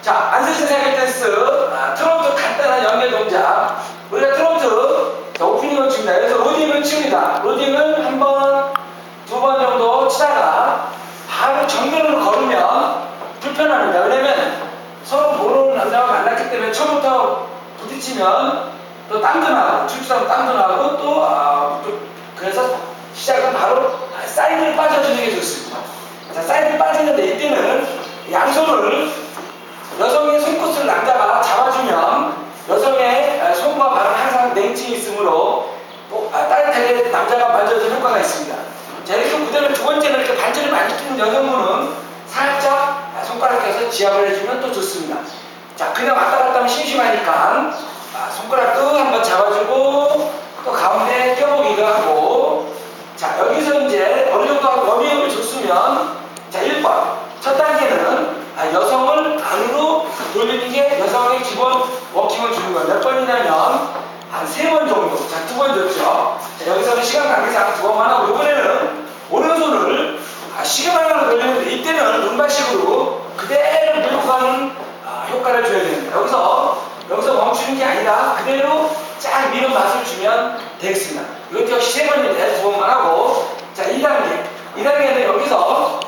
자, 안세신 세계 댄스, 트로트 간단한 연결 동작. 우리가 트로트 오프닝을 칩니다. 그래서 로딩을 칩니다. 로딩을 한 번, 두 번 정도 치다가 바로 정면으로 걸으면 불편합니다. 왜냐면 서로 모르는 남자가 만났기 때문에 처음부터 부딪히면 또 땀도 나고, 출출하면 땀도 나고, 그래서 시작은 바로 사이드를 빠져주는 게 좋습니다. 자, 사이드를 빠지는데 이때는 양손을 여성의 손끝을 남자가 잡아주면 여성의 손과 발은 항상 냉증이 있으므로 따뜻하게 남자가 만져주는 효과가 있습니다. 자, 이렇게 그대로 두 번째는 이렇게 반전을 많이 끼는 여성분은 살짝 손가락 껴서 지압을 해주면 또 좋습니다. 자, 그냥 왔다 갔다 하면 심심하니까 손가락도 한번 잡아주고 또 가운데 껴보기도 하고. 자, 여기서 이제 어느 정도 워밍업이 좋으면 자, 1번 첫 단계는 여성을 안으로 돌리는 게 여성의 기본 워킹을 주는 거예요. 몇 번이냐면 한 3번 정도. 자, 2번 줬죠. 자, 여기서는 시간 관계상 2번만 하고, 이번에는 오른손을 시계 방향으로 돌리는데 이때는 룸바식으로 그대로 밀고 가는 효과를 줘야 됩니다. 여기서 멈추는 게 아니라 그대로 쫙 미는 맛을 주면 되겠습니다. 이것도 역시 3번인데 2번만 하고. 자, 2단계는 여기서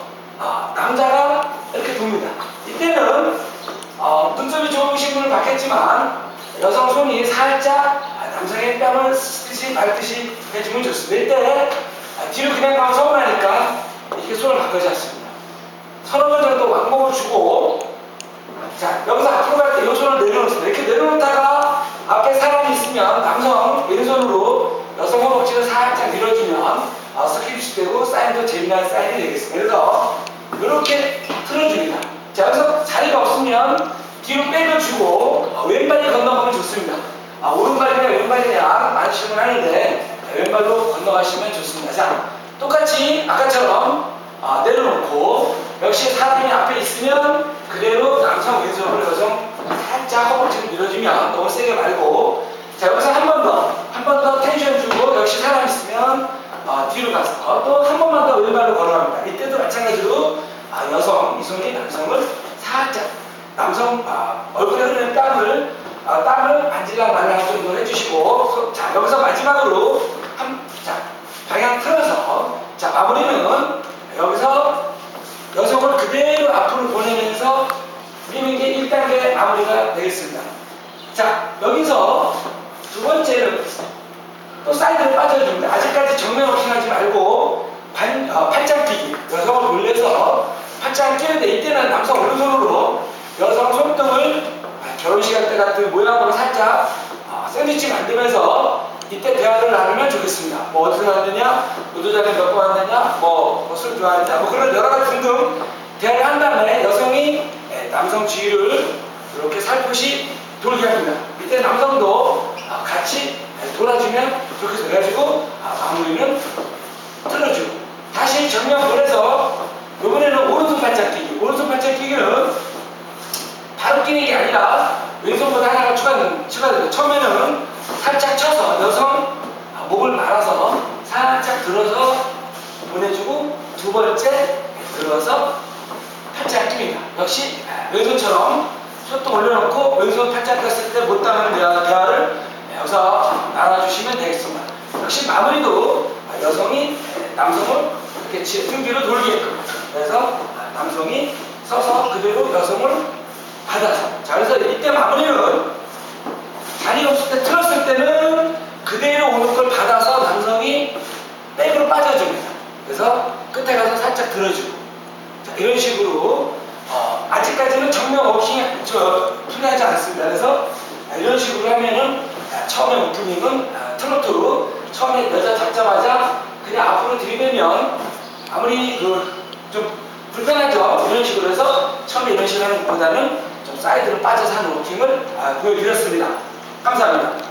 남자가 이렇게 돕니다. 이때는 눈썹이 좋으신 분을 봤겠지만 여성 손이 살짝 남성의 뺨을 쓰듯이 밟듯이 해주면 좋습니다. 이때 뒤로 그냥 가면 서운하니까 이렇게 손을 바꾸지 않습니다. 서너 번 정도 왕복을 주고, 자, 여기서 앞으로 갈 때 이 손을 내려놓습니다. 이렇게 내려놓다가 앞에 사람이 있으면 남성 왼손으로 여성 허벅지를 살짝 밀어주면 스킵이 되고 사인도 재미난 사인이 되겠습니다. 그래서 이렇게 틀어줍니다. 자, 여기서 자리가 없으면 뒤로 빼줘주고 왼발이 건너가면 좋습니다. 오른발이냐 왼발이냐 많이 질문하는데 왼발로 건너가시면 좋습니다. 자, 똑같이 아까처럼 내려놓고, 역시 사람이 앞에 있으면 그대로 남성 왼손으로 여성 살짝 허벅지를 밀어주면 너무 세게 말고. 자, 여기서 한 번 더 텐션 주고, 역시 사람 있으면 뒤로 가서 또 한 번만 더 왼발로 걸어갑니다. 이때도 마찬가지로 여성, 이 손이 남성을 살짝, 남성 얼굴에 흐르는 땀을 만질랑 말랑 정도 해주시고. 자, 여기서 마지막으로 방향 틀어서, 자, 마무리는 여기서 여성을 그대로 앞으로 보내면서 미는 게 1단계 마무리가 되겠습니다. 자, 여기서 두 번째는 또 사이드를 빠져줍니다. 아직까지 정면 워킹하지 말고 팔짱 끼기, 여성을 돌려서 팔짱 끼는데 이때는 남성 오른손으로 여성 손등을 결혼식 할 때 같은 모양으로 살짝 샌드위치 만들면서 이때 대화를 나누면 좋겠습니다. 뭐 어디서 왔느냐, 무도자를 몇 번 왔느냐, 술 좋아하느냐, 그런 여러 가지 등등 대화를 한 다음에 여성이 남성 주위를 이렇게 살포시 돌게 합니다. 이때 남성도 같이 돌아주면 좋겠어요. 그래가지고 마무리는 틀어주고 다시 정면 보내서 이번에는 오른손 팔짱 끼기. 오른손 팔짱 끼기는 바로 끼는 게 아니라 왼손보다 하나가 추가됩니다. 처음에는 살짝 쳐서 여성 목을 말아서 살짝 들어서 보내주고, 두 번째 들어서 팔짱 낍니다. 역시 왼손처럼 손등 올려놓고 왼손 팔짱 꼈을 때 못다는 대화를 여기서 나눠주시면 되겠습니다. 역시 마무리도 여성이 남성을 이렇게 등 뒤로 돌게끔, 그래서 남성이 서서 그대로 여성을 받아서. 자, 그래서 이때 마무리는 자리가 없을 때 틀었을 때는 그대로 오는 걸 받아서 남성이 백으로 빠져줍니다. 그래서 끝에 가서 살짝 들어주고. 자, 이런 식으로 아직까지는 정면 워킹 플레이하지 않습니다. 그래서 이런 식으로 하면은 처음에 오프닝은 트로트로 처음에 여자 잡자마자 그냥 앞으로 들이대면 아무리 좀 불편하죠. 이런 식으로 해서 처음에 이런 식으로 하는 것보다는 좀 사이드로 빠져서 하는 워킹을 보여드렸습니다. 감사합니다.